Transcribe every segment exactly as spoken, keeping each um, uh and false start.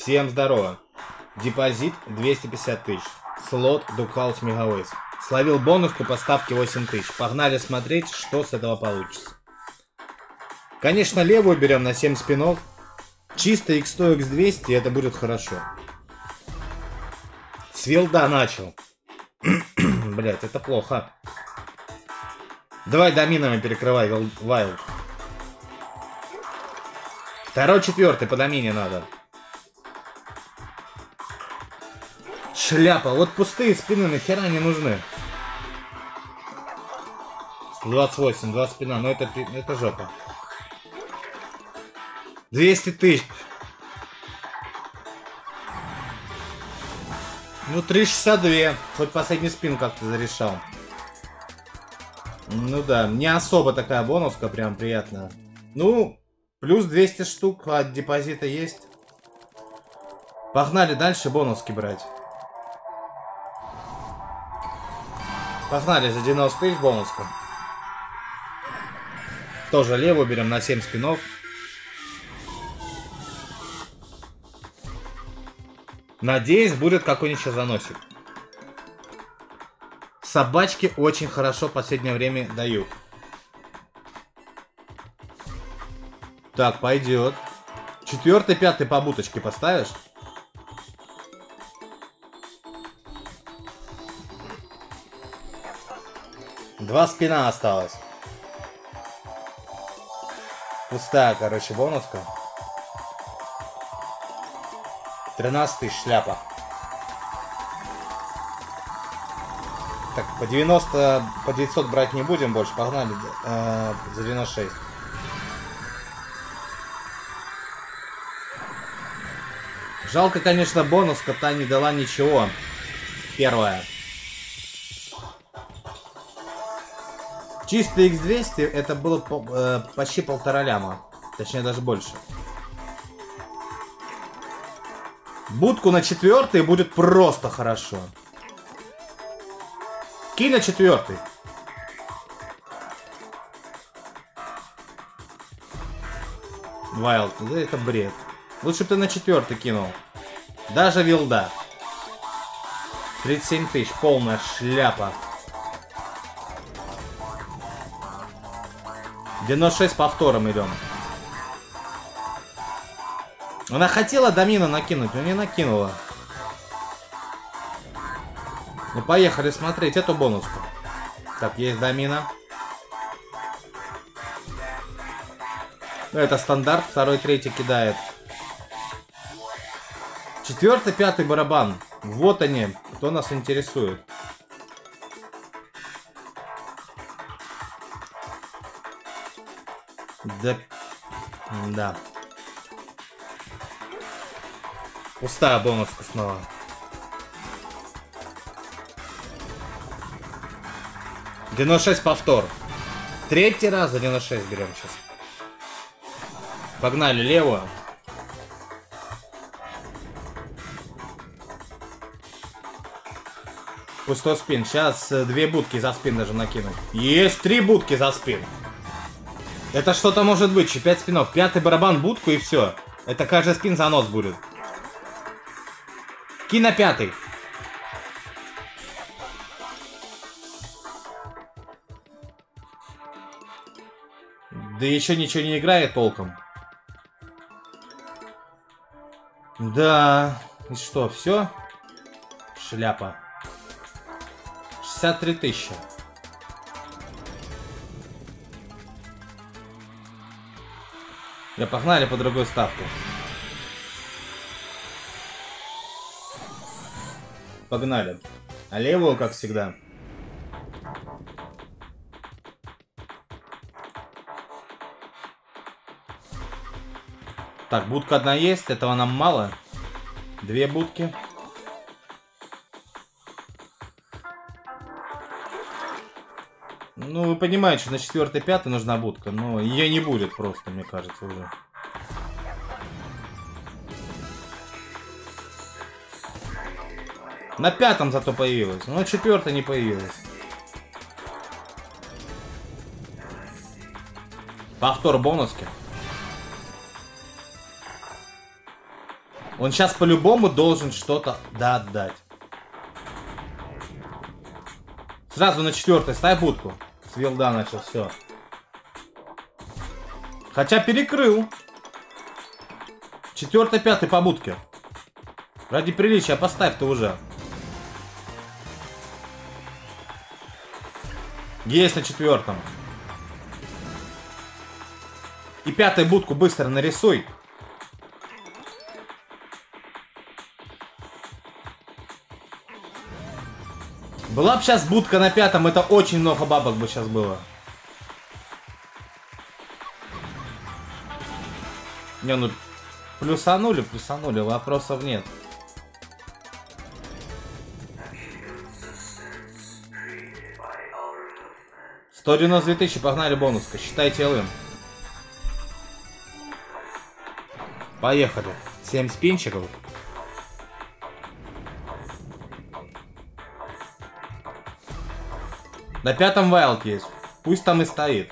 Всем здорово. Депозит двести пятьдесят тысяч. Слот Дукхаус Мегавейс. Словил бонуску по ставке восемь тысяч. Погнали смотреть, что с этого получится. Конечно, левую берем на семь спинов. Чисто икс сто, икс двести, это будет хорошо. С вилда начал. Блять, это плохо. Давай доминами перекрывай вайлд. Второй, четвертый по домине надо. Шляпа. Вот пустые спины нахера не нужны. двадцать восемь, два спина. Но это, это жопа. двести тысяч. Ну, триста шестьдесят два. Хоть последний спин как-то зарешал. Ну да, не особо такая бонуска, прям приятная. Ну, плюс двести штук от депозита есть. Погнали дальше бонуски брать. Погнали за девяносто тысяч бонуска. Тоже левую берем на семь спинов. Надеюсь, будет какой-нибудь заносик. Собачки очень хорошо в последнее время дают. Так, пойдет. Четвертый, пятый по буточке поставишь? Два спина осталось. Пустая, короче, бонуска. тринадцать тысяч шляпа. Так, по девяносто, по девятьсот брать не будем больше. Погнали э, за девяносто шесть. Жалко, конечно, бонуска та не дала ничего. Первая. Чисто икс двести это было по, э, почти полтора ляма. Точнее, даже больше. Будку на четвертый будет просто хорошо. Кинь на четвертый. Вайлд, да это бред. Лучше бы ты на четвертый кинул. Даже вилда. тридцать семь тысяч, полная шляпа. девяносто шесть повтором идем. Она хотела домина накинуть, но не накинула. Ну поехали смотреть эту бонуску. Так, есть домина. Ну это стандарт, второй, третий кидает. Четвертый, пятый барабан. Вот они, кто нас интересует. Да. Да. Пустая бонуска снова. девяносто шесть повтор. Третий раз за девяносто шесть берем сейчас. Погнали левую. Пустой спин. Сейчас две будки за спин даже накину. Есть три будки за спин. Это что-то может быть. пять спинов. Пятый барабан, будку и все. Это каждый спин занос будет. Кинь на пятый. Да еще ничего не играет толком. Да. И что, все? Шляпа. шестьдесят три тысячи. Я погнали по другой ставке. Погнали. А левую, как всегда. Так, будка одна есть, этого нам мало. Две будки. Ну, вы понимаете, что на четвертый, пятый нужна будка, но ее не будет просто, мне кажется, уже. На пятом зато появилась, но на четвертой не появилась. Повтор бонуски. Он сейчас по-любому должен что-то да отдать. Сразу на четвертой ставь будку. С вилда начал, все. Хотя перекрыл. Четвертый, пятый по будке. Ради приличия поставь-то уже. Есть на четвертом. И пятую будку быстро нарисуй. Была бы сейчас будка на пятом, это очень много бабок бы сейчас было. Не, ну плюсанули, плюсанули, вопросов нет. сто девяносто две тысячи, погнали бонуска, считайте ЛМ. Поехали. семь спинчиков. На пятом вайлд есть. Пусть там и стоит.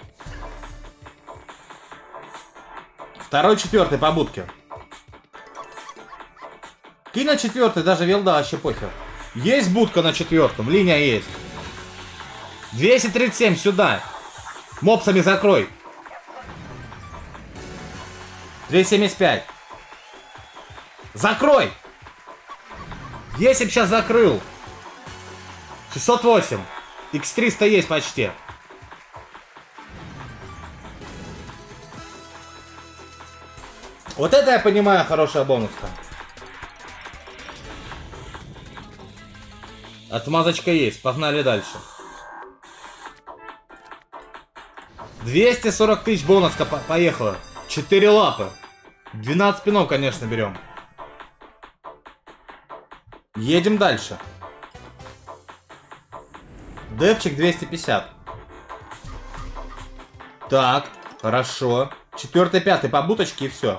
Второй, четвертый по будке. Кинь на четвертый, даже вилда вообще похер. Есть будка на четвертом, линия есть. двести тридцать семь сюда. Мопсами закрой. двести семьдесят пять. Закрой. Если б сейчас закрыл. шестьсот восемь. икс триста есть почти. Вот это я понимаю, хорошая бонуска. Отмазочка есть, погнали дальше. двести сорок тысяч бонуска по поехала. четыре лапы. двенадцать спинов, конечно, берем. Едем дальше. Депчик двести пятьдесят. Так, хорошо. Четвертый, пятый по буточке и все.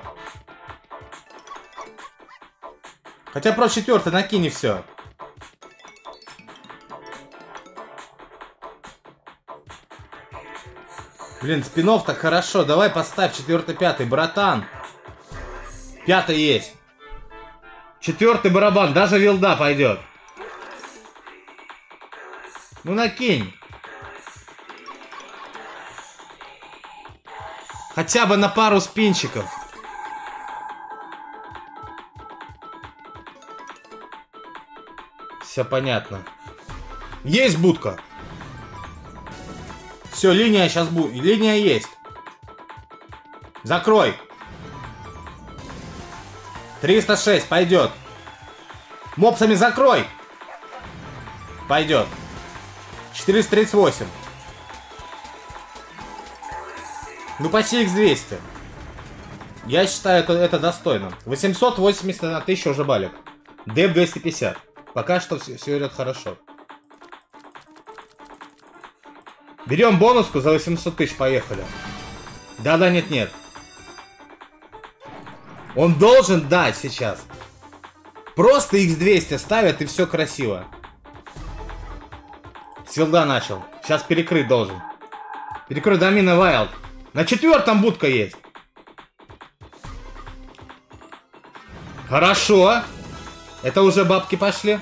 Хотя про четвертый накинь и все. Блин, спинов так хорошо. Давай поставь четвертый, пятый, братан. Пятый есть. Четвертый барабан, даже вилда пойдет. Ну накинь. Хотя бы на пару спинчиков. Все понятно. Есть будка. Все, линия сейчас будет. Линия есть. Закрой. триста шесть, пойдет. Мопсами закрой. Пойдет. четыреста тридцать восемь. Ну почти икс двести. Я считаю, это, это достойно. восемьсот восемьдесят на тысячу уже балик. Деп двести пятьдесят. Пока что все, все идет хорошо. Берем бонуску за восемьсот тысяч, поехали. Да-да, нет-нет. Он должен дать сейчас. Просто икс двести ставят и все красиво. С вилда начал. Сейчас перекрыть должен. Перекрой домина вайлд. На четвертом будка есть. Хорошо. Это уже бабки пошли.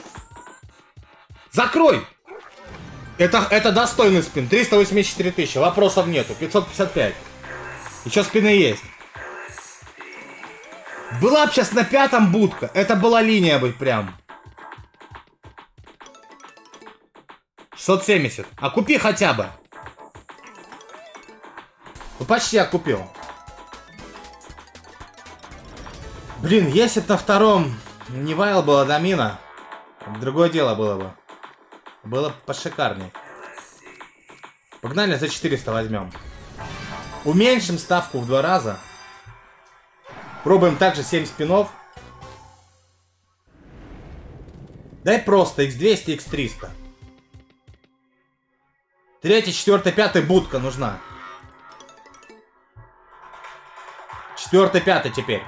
Закрой. Это, это достойный спин. триста восемьдесят четыре тысячи. Вопросов нету. пятьсот пятьдесят пять. Еще спины есть. Была бы сейчас на пятом будка. Это была линия быть прям. шестьсот семьдесят. А купи хотя бы. Ну почти я купил. Блин, если бы на втором не вайл была домина, другое дело было бы. Было бы пошикарней. Погнали, за четыреста возьмем. Уменьшим ставку в два раза. Пробуем также семь спинов. Дай просто икс двести, икс триста. Третий, четвертый, пятый будка нужна. Четвертый, пятый теперь.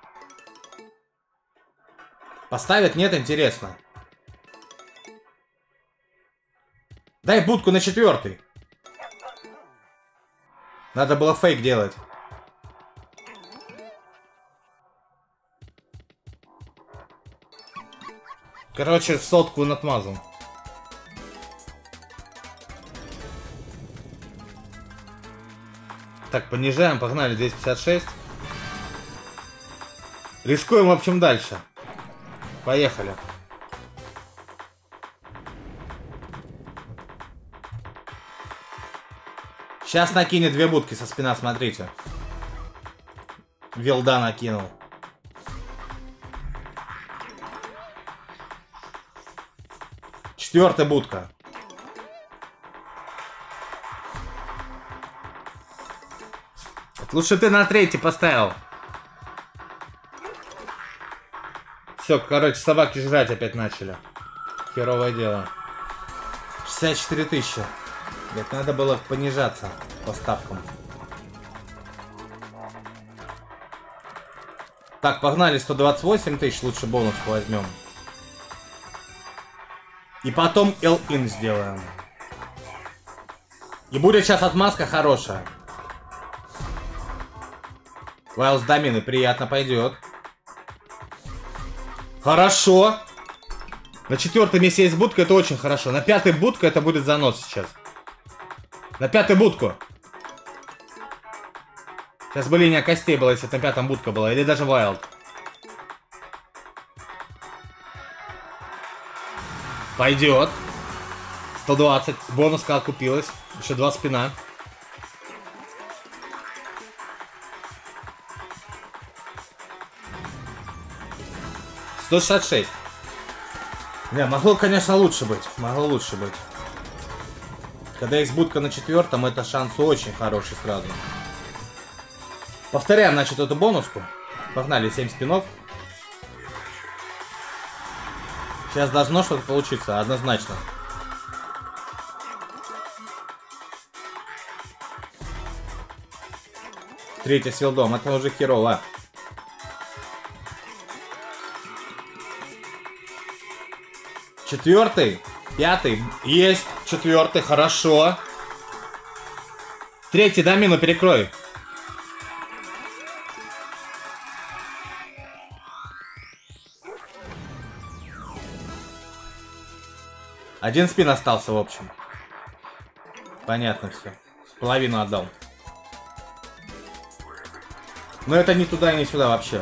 Поставят? Нет, интересно. Дай будку на четвертый. Надо было фейк делать. Короче, сотку надмазал. Так, понижаем, погнали, двести пятьдесят шесть. Рискуем, в общем, дальше. Поехали. Сейчас накинет две будки со спина, смотрите. Вилда накинул. Четвертая будка. Лучше ты на третий поставил. Все, короче, собаки жрать опять начали. Херовое дело. шестьдесят четыре тысячи. Блять, надо было понижаться по ставкам. Так, погнали, сто двадцать восемь тысяч, лучше бонуску возьмем. И потом эл-ин сделаем. И будет сейчас отмазка хорошая. Вайлз Домины, приятно пойдет. Хорошо. На четвертом месте есть будка, это очень хорошо. На пятой будка это будет занос сейчас. На пятой будку. Сейчас бы линия костей была, если на пятом будка была. Или даже Вайлд. Пойдет. сто двадцать. Бонуска окупилась. Еще два спина. сто шестьдесят шесть. Не, могло, конечно, лучше быть. Могло лучше быть. Когда есть будка на четвертом, это шанс очень хороший сразу. Повторяем, значит, эту бонуску. Погнали, семь спинов. Сейчас должно что-то получиться, однозначно. Третий с вилдом, это уже херово. Четвертый, пятый, есть, четвертый, хорошо. Третий, домину перекрой. Один спин остался, в общем. Понятно все. Половину отдал. Но это не туда и не сюда вообще.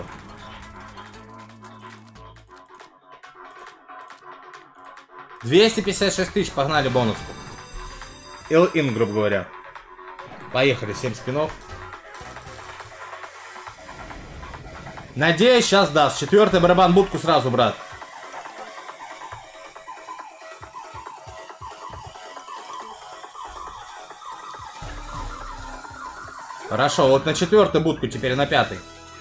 двести пятьдесят шесть тысяч, погнали бонуску. эл-ин, грубо говоря. Поехали, семь спинов. Надеюсь, сейчас даст. Четвертый барабан будку сразу, брат. Хорошо, вот на четвертую будку, теперь на пятый.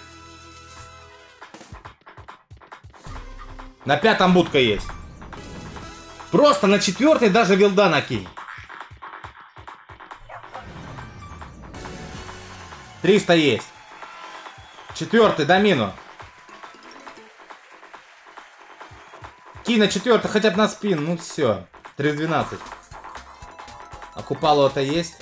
На пятом будка есть. Просто на четвертой даже вилда накинь. триста есть. Четвертый, домину. Кинь на четвертый, хотя бы на спин. Ну все. триста двенадцать. А купало-то есть.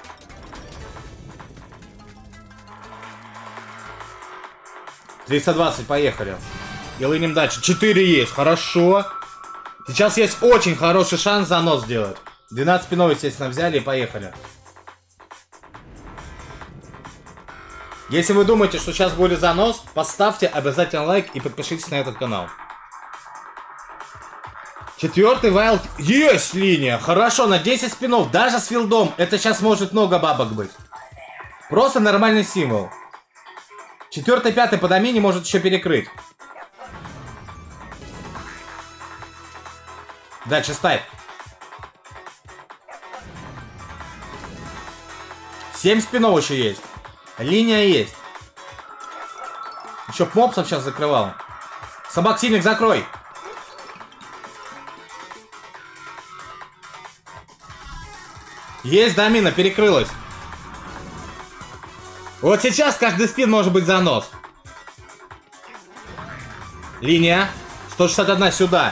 триста двадцать, поехали. И лынем дальше. четыре есть, хорошо. Сейчас есть очень хороший шанс занос сделать. двенадцать спинов, естественно, взяли и поехали. Если вы думаете, что сейчас будет занос, поставьте обязательно лайк и подпишитесь на этот канал. Четвертый вайлд. Есть линия. Хорошо, на десять спинов. Даже с филдом. Это сейчас может много бабок быть. Просто нормальный символ. Четвертый, пятый по домине может еще перекрыть. Дальше ставь. семь спинов еще есть. Линия есть. Еще мопсом сейчас закрывал. Собак сильных закрой. Есть домина, перекрылась. Вот сейчас каждый спин может быть занос. Линия. сто шестьдесят один сюда.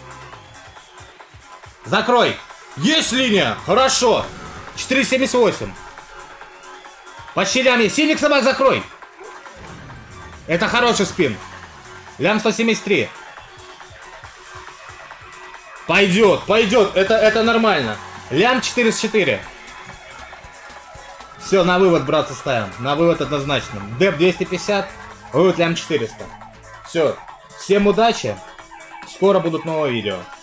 Закрой. Есть линия. Хорошо. четыреста семьдесят восемь. По щелям есть. Синих собак закрой. Это хороший спин. Лям сто семьдесят три. Пойдет, пойдет, это, это нормально. Лям четыреста четыре. Все, на вывод, братцы, ставим. На вывод однозначно. Деп двести пятьдесят, вывод лям четыреста. Все, всем удачи. Скоро будут новые видео.